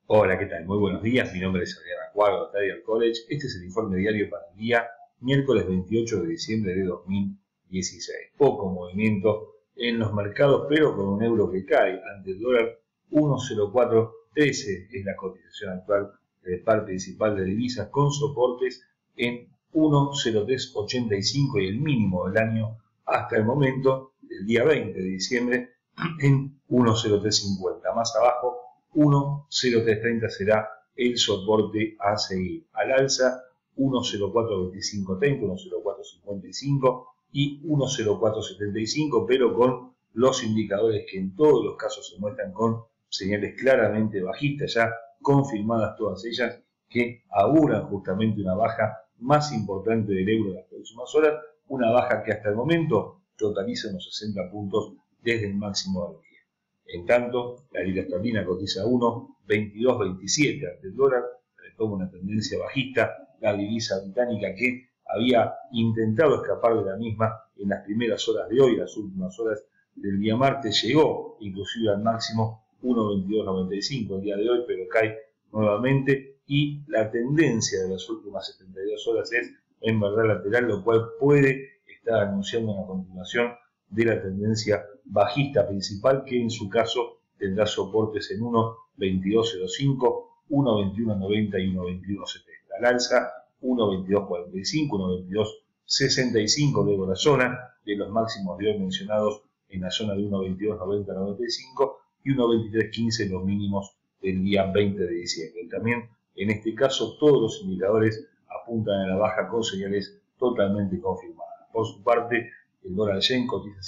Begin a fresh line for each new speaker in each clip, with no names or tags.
Hola, ¿qué tal? Muy buenos días. Mi nombre es Adrián Acuago, de Tiger College. Este es el informe diario para el día miércoles 28 de diciembre de 2016. Poco movimiento en los mercados, pero con un euro que cae ante el dólar 1.0413 es la cotización actual del par principal de divisas, con soportes en 1.0385 y el mínimo del año hasta el momento, del día 20 de diciembre, en 1.0350. Más abajo, 1.0330 será el soporte a seguir. Al alza, 1.042530, 1.0455 y 1.0475, pero con los indicadores que en todos los casos se muestran con señales claramente bajistas, ya confirmadas todas ellas, que auguran justamente una baja más importante del euro en las próximas horas, una baja que hasta el momento totaliza unos 60 puntos desde el máximo del día. En tanto, la libra esterlina cotiza 1.2227 ante el dólar, retoma una tendencia bajista. La divisa británica, que había intentado escapar de la misma en las primeras horas de hoy, las últimas horas del día martes, llegó inclusive al máximo 1.2295 el día de hoy, pero cae nuevamente, y la tendencia de las últimas 72 horas es en verdad lateral, lo cual puede estar anunciando una continuación de la tendencia bajista principal, que en su caso tendrá soportes en 1.2205, 1.2190 y 1.2170. Al alza, 1.2245, 1.2265, luego la zona de los máximos de hoy mencionados en la zona de 1.2290-95 y 1.2315 los mínimos del día 20 de diciembre. Y también en este caso todos los indicadores apuntan a la baja con señales totalmente confirmadas. Por su parte, el dólar yen cotiza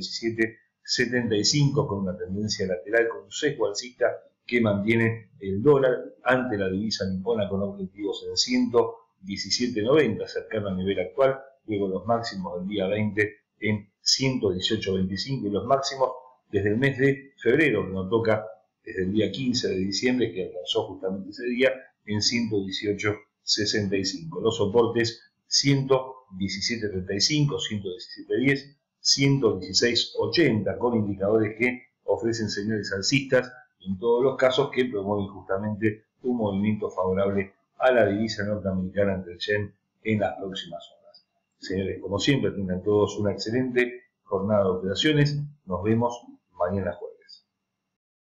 117.75 con una tendencia lateral, con un sesgo alcista que mantiene el dólar ante la divisa nipona con objetivos en 117.90, cercano al nivel actual, luego los máximos del día 20 en 118.25 y los máximos desde el mes de febrero, que nos toca desde el día 15 de diciembre, que alcanzó justamente ese día, en 118.65. Los soportes 117.35, 117.10, 116.80, con indicadores que ofrecen señales alcistas en todos los casos, que promueven justamente un movimiento favorable a la divisa norteamericana ante el yen en las próximas horas. Señores, como siempre, tengan todos una excelente jornada de operaciones. Nos vemos mañana jueves.